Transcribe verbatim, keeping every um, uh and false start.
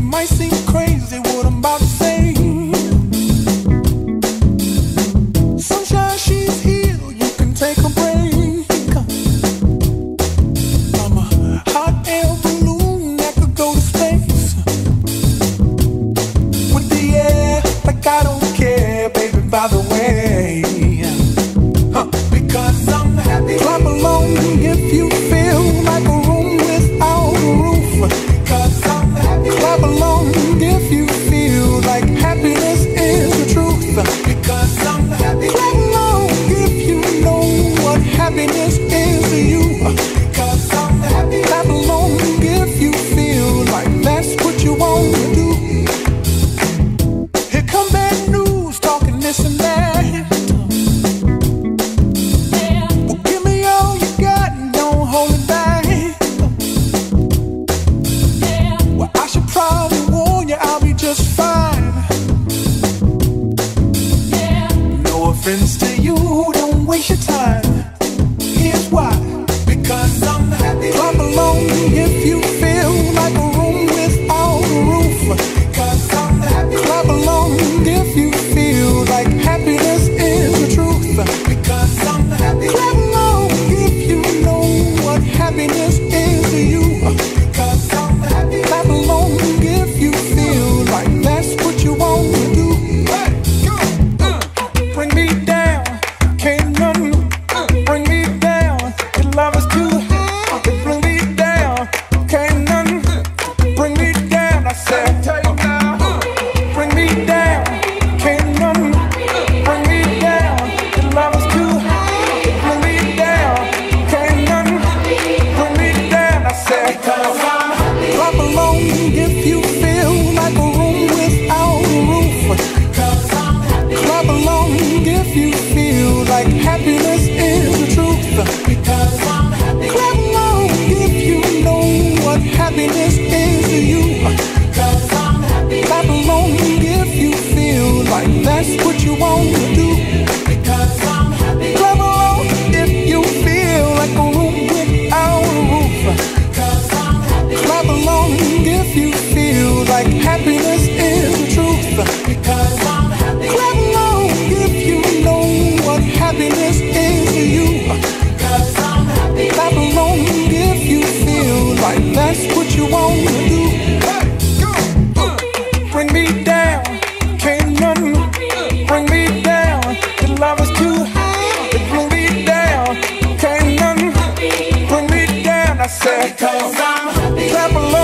might seem crazy what I'm about to say. Sunshine, she's here, you can take a break. I'm a hot air balloon that could go to space. With the air, like I don't care, baby, by the way. Huh. Because I'm happy. Clap along if you feel like a room without a roof. Because I'm happy. Clap along if you feel like happiness is the truth. Because I'm happy. Clap along if you know what happiness is to you. Because I'm happy. Clap along if you feel like that's what you want to do. Here come bad news, talking this and that. Well, give me all you got and don't hold it back. Well, I should probably warn you, I'll be just fine. No offense to you, don't waste your time. Here's why. Because I'm happy. Clap along if you feel like a room without a roof. Because I'm happy. Clap along if you feel like happiness is the truth. Because I'm happy. Clap along if you know what happiness is to you. Because I'm happy. Clap along if you feel like that's what you want to do. Hey, go, uh, bring me down, can't none bring me down. Your love is too high, bring me down, can't none bring me down. I said, bring me down, can't none bring me down. Your love is too high, bring me down, can't none bring me down. I said, clap along if you feel like a room without a roof. Clap along if you feel like happiness is the truth. Because I'm happy. Clap along if you know what happiness is to you. Because I'm happy. Clap along if you feel like that's what you want to do. Because I'm happy. Clap along if you feel like a room without a roof. Because I'm happy. Clap along if you feel like happiness is the truth. Because I'm happy. Clap along if you know what happiness is to you. Because I'm happy. Clap along if you feel like that's what you want to do. Hey, go, uh, bring me down, can't none bring me down. Your love is too high, it bring me down, can't none bring me down. I said, because I'm happy. Clap along.